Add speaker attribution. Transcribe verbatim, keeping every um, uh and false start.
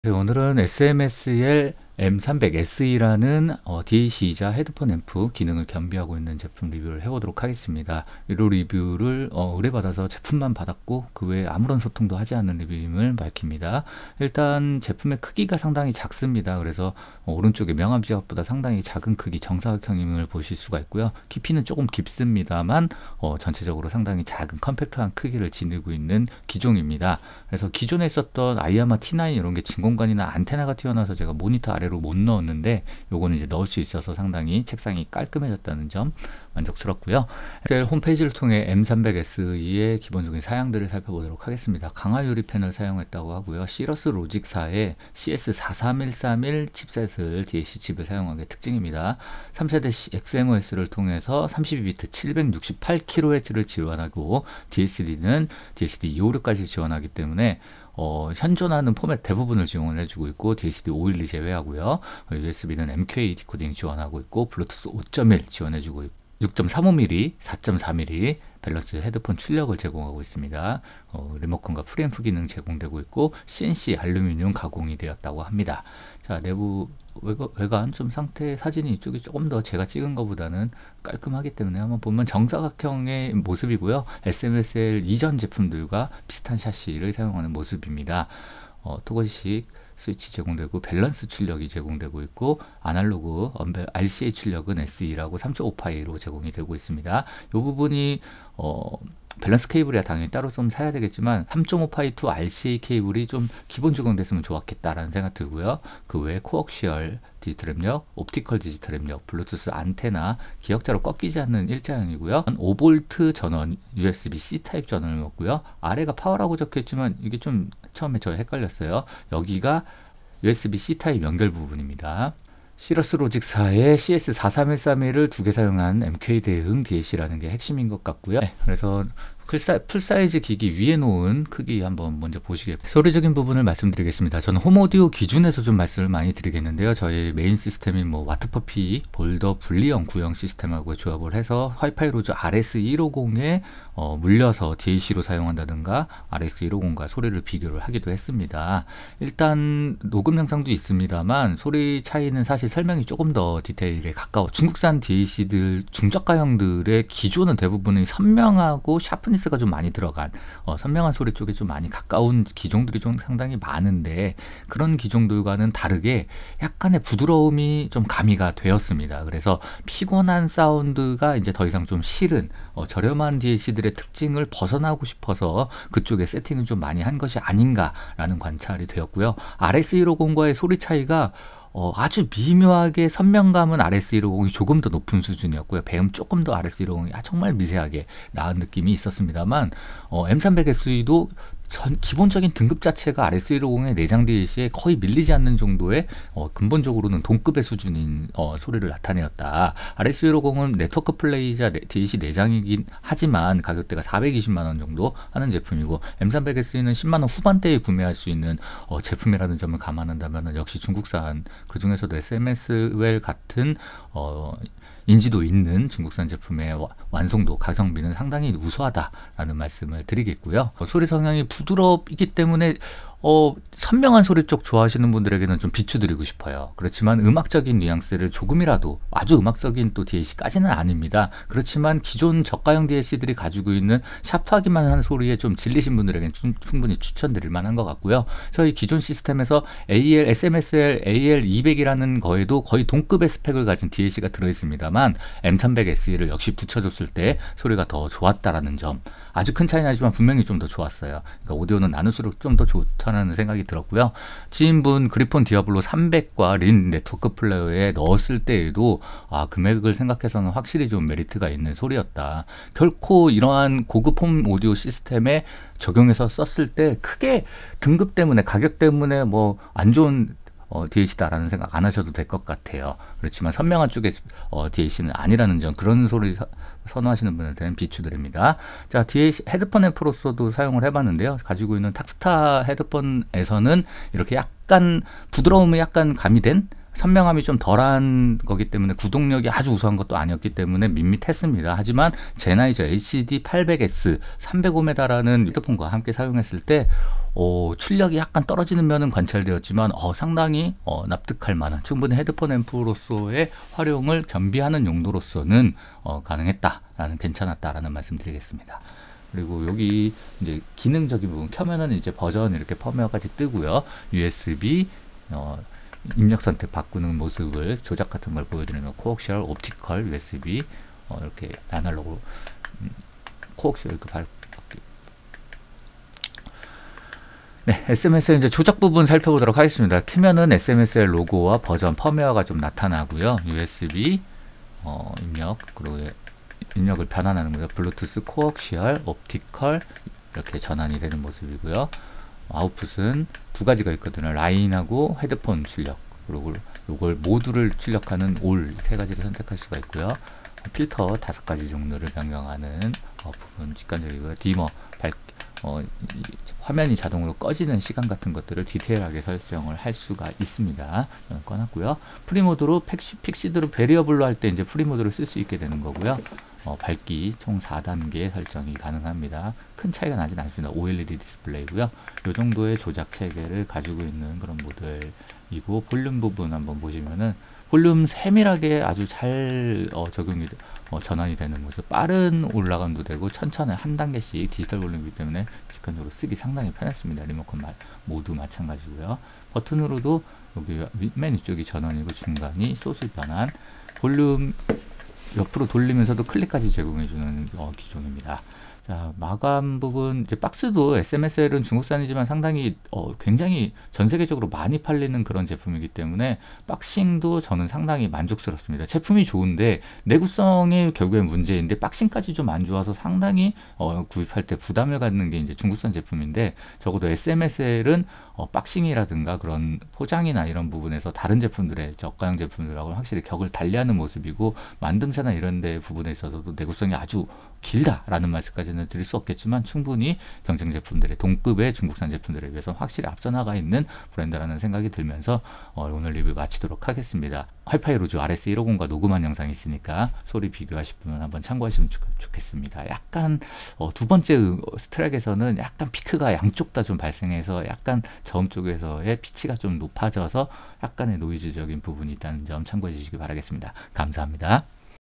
Speaker 1: 네, 오늘은 에스엠에스엘 엠 삼백 에스이라는 어, 디에이씨이자 헤드폰 앰프 기능을 겸비하고 있는 제품 리뷰를 해보도록 하겠습니다. 이 리뷰를 어, 의뢰받아서 제품만 받았고 그 외에 아무런 소통도 하지 않는 리뷰임을 밝힙니다. 일단 제품의 크기가 상당히 작습니다. 그래서 어, 오른쪽에 명암 지압보다 상당히 작은 크기 정사각형임을 보실 수가 있고요. 깊이는 조금 깊습니다만 어, 전체적으로 상당히 작은 컴팩트한 크기를 지니고 있는 기종입니다. 그래서 기존에 있었던 아이야마 티 나인 이런 게 진공관이나 안테나가 튀어나와서 제가 모니터 아래로 못 넣었는데 요거는 이제 넣을 수 있어서 상당히 책상이 깔끔해졌다는 점 만족스럽고요. 셀 홈페이지를 통해 엠 삼백 에스이의 기본적인 사양들을 살펴보도록 하겠습니다. 강화 유리 펜을 사용했다고 하고요. 시러스 로직사의 씨에스 사삼일삼일 칩셋을 디에이씨 칩을 사용한 게 특징입니다. 삼 세대 엑스엠오에스를 통해서 삼십이 비트 칠백육십팔 킬로헤르츠를 지원하고 디에스디는 디에스디 이백오십육까지 지원하기 때문에 어, 현존하는 포맷 대부분을 지원을 해주고 있고 디에스디 오백십이 제외하고요. 유에스비는 엠케이 디코딩 지원하고 있고 블루투스 오 점 일 지원해주고 있고 육 점 삼오 밀리미터, 사 점 사오 밀리미터 밸런스 헤드폰 출력을 제공하고 있습니다. 어, 리모컨과 프리앰프 기능 제공되고 있고 씨엔씨 알루미늄 가공이 되었다고 합니다. 자, 내부 외관, 외관 좀 상태 사진이 이쪽이 조금 더 제가 찍은 것보다는 깔끔하기 때문에 한번 보면 정사각형의 모습이고요. 에스엠에스엘 이전 제품들과 비슷한 샤시를 사용하는 모습입니다. 어, 토글식 스위치 제공되고 밸런스 출력이 제공되고 있고 아날로그 알씨에이 출력은 에스이라고 삼 점 오 파이로 제공이 되고 있습니다. 이 부분이 어, 밸런스 케이블이야 당연히 따로 좀 사야 되겠지만 삼 점 오 파이 투 알씨에이 케이블이 좀 기본 적용됐으면 좋았겠다라는 생각 들고요. 그 외에 코엑시얼 디지털 입력, 옵티컬 디지털 입력, 블루투스 안테나, 기역자로 꺾이지 않는 일자형이고요. 오 볼트 전원, 유에스비 씨 타입 전원을 넣었고요. 아래가 파워라고 적혀있지만 이게 좀 처음에 저 헷갈렸어요. 여기가 유에스비 씨 타입 연결 부분입니다. 시러스 로직사의 씨에스 사삼일삼일을 두 개 사용한 엠케이 대응 디에이씨라는 게 핵심인 것 같고요. 네, 그래서 풀사이즈 기기 위에 놓은 크기 한번 먼저 보시겠습니다. 소리적인 부분을 말씀드리겠습니다. 저는 홈오디오 기준에서 좀 말씀을 많이 드리겠는데요. 저희 메인 시스템인 뭐 와트퍼피, 볼더, 분리형 구형 시스템하고 조합을 해서 와이파이 로즈 알에스 백오십에 어, 물려서 디에이씨로 사용한다든가 알에스 백오십과 소리를 비교를 하기도 했습니다. 일단 녹음 영상도 있습니다만 소리 차이는 사실 설명이 조금 더 디테일에 가까워. 중국산 디에이씨들 중저가형들의 기존은 대부분이 선명하고 샤프니스 가 좀 많이 들어간 어, 선명한 소리 쪽에 좀 많이 가까운 기종들이 좀 상당히 많은데 그런 기종들과는 다르게 약간의 부드러움이 좀 가미가 되었습니다. 그래서 피곤한 사운드가 이제 더 이상 좀 싫은 어, 저렴한 디에이씨들의 특징을 벗어나고 싶어서 그쪽에 세팅을 좀 많이 한 것이 아닌가라는 관찰이 되었고요. 알에스 백오십과의 소리 차이가 어, 아주 미묘하게 선명감은 알에스 백오십이 조금 더 높은 수준이었고요. 배음 조금 더 알에스 백오십이 아, 정말 미세하게 나은 느낌이 있었습니다만 어, 엠 삼백 에스이도 전 기본적인 등급 자체가 알에스 백오십의 내장 디에이씨에 거의 밀리지 않는 정도의 어, 근본적으로는 동급의 수준인 어, 소리를 나타내었다. 알에스 백오십은 네트워크 플레이자 디에이씨 내장이긴 하지만 가격대가 사백이십만 원 정도 하는 제품이고 엠 삼백 에스이는 십만 원 후반대에 구매할 수 있는 어, 제품이라는 점을 감안한다면 역시 중국산 그 중에서도 에스엠에스엘 같은 어, 인지도 있는 중국산 제품의 완성도, 가성비는 상당히 우수하다라는 말씀을 드리겠고요. 어, 소리 성향이 부드럽기 때문에 어, 선명한 소리 쪽 좋아하시는 분들에게는 좀 비추드리고 싶어요. 그렇지만 음악적인 뉘앙스를 조금이라도 아주 음악적인 또 디에이씨까지는 아닙니다. 그렇지만 기존 저가형 디에이씨들이 가지고 있는 샤프하기만 한 소리에 좀 질리신 분들에게는 좀, 충분히 추천드릴 만한 것 같고요. 저희 기존 시스템에서 에이엘, 에스엠에스엘 에이엘 이백이라는 거에도 거의 동급의 스펙을 가진 디에이씨가 들어있습니다만 엠 삼백 에스이를 역시 붙여줬을 때 소리가 더 좋았다라는 점 아주 큰 차이 나지만 분명히 좀 더 좋았어요. 그러니까 오디오는 나눌수록 좀 더 좋다는 생각이 들었고요. 지인분 그리폰 디아블로 삼백과 린 네트워크 플레이어에 넣었을 때에도 아, 금액을 생각해서는 확실히 좀 메리트가 있는 소리였다. 결코 이러한 고급 홈 오디오 시스템에 적용해서 썼을 때 크게 등급 때문에 가격 때문에 뭐 안 좋은 어, 디에이씨다라는 생각 안 하셔도 될 것 같아요. 그렇지만 선명한 쪽의 어, 디에이씨는 아니라는 점, 그런 소리 서, 선호하시는 분들한테는 비추드립니다. 자, 디에이씨 헤드폰 앰프로서도 사용을 해봤는데요. 가지고 있는 탁스타 헤드폰에서는 이렇게 약간 부드러움이 약간 가미된 선명함이 좀 덜한 거기 때문에 구동력이 아주 우수한 것도 아니었기 때문에 밋밋했습니다. 하지만 제나이저 에이치디 팔백 에스 삼백오에 달하는 헤드폰과 함께 사용했을 때 어, 출력이 약간 떨어지는 면은 관찰되었지만 어, 상당히 어, 납득할 만한 충분히 헤드폰 앰프로서의 활용을 겸비하는 용도로서는 어, 가능했다라는 괜찮았다라는 말씀드리겠습니다. 그리고 여기 이제 기능적인 부분 켜면은 이제 버전 이렇게 펌웨어까지 뜨고요. 유에스비 어, 입력 선택 바꾸는 모습을 조작 같은 걸 보여드리면 코옥시얼, 옵티컬, 유에스비 어, 이렇게 아날로그로 음, 코옥시얼 그 발 네, 에스엠에스엘 이제 조작 부분 살펴보도록 하겠습니다. 키면은 에스엠에스엘 로고와 버전 펌웨어가 좀 나타나고요. 유에스비 어, 입력 그리고 입력을 변환하는 거죠. 블루투스, 코옥시얼, 옵티컬 이렇게 전환이 되는 모습이고요. 아웃풋은 두 가지가 있거든요. 라인하고 헤드폰 출력 그리고 이걸 모두를 출력하는 올 세 가지를 선택할 수가 있고요. 필터 다섯 가지 종류를 변경하는 어, 부분 직관적이고요. 디머, 밝, 어, 이, 화면이 자동으로 꺼지는 시간 같은 것들을 디테일하게 설정을 할 수가 있습니다. 저는 꺼놨고요. 프리모드로 픽시, 픽시드로 베리어블로 할 때 이제 프리모드를 쓸 수 있게 되는 거고요. 어, 밝기 총 사 단계 설정이 가능합니다. 큰 차이가 나진 않습니다. 오엘이디 디스플레이고요. 이 정도의 조작 체계를 가지고 있는 그런 모델이고 볼륨 부분 한번 보시면은 볼륨 세밀하게 아주 잘 어, 적용이 어, 전환이 되는 모습 빠른 올라감도 되고 천천히 한 단계씩 디지털 볼륨이기 때문에 직관적으로 쓰기 상당히 편했습니다. 리모컨 마, 모두 마찬가지고요. 버튼으로도 여기 맨 위쪽이 전원이고 중간이 소스 변환 볼륨 옆으로 돌리면서도 클릭까지 제공해주는 어, 기종입니다. 자, 마감 부분, 이제 박스도 에스엠에스엘은 중국산이지만 상당히 어, 굉장히 전 세계적으로 많이 팔리는 그런 제품이기 때문에 박싱도 저는 상당히 만족스럽습니다. 제품이 좋은데 내구성이 결국엔 문제인데 박싱까지 좀 안 좋아서 상당히 어, 구입할 때 부담을 갖는 게 이제 중국산 제품인데 적어도 에스엠에스엘은 어, 박싱이라든가 그런 포장이나 이런 부분에서 다른 제품들의 저가형 제품들하고 확실히 격을 달리하는 모습이고 만듦새나 이런 데 부분에 있어서도 내구성이 아주 길다라는 말씀까지는 드릴 수 없겠지만 충분히 경쟁 제품들의 동급의 중국산 제품들에 비해서 확실히 앞서 나가 있는 브랜드라는 생각이 들면서 어, 오늘 리뷰 마치도록 하겠습니다. 하이파이 루즈 알에스 백십과 녹음한 영상이 있으니까 소리 비교하실 분은 한번 참고하시면 좋, 좋겠습니다. 약간 어, 두 번째 트랙에서는 약간 피크가 양쪽 다 좀 발생해서 약간 저음 쪽에서의 피치가 좀 높아져서 약간의 노이즈적인 부분이 있다는 점 참고해 주시기 바라겠습니다. 감사합니다.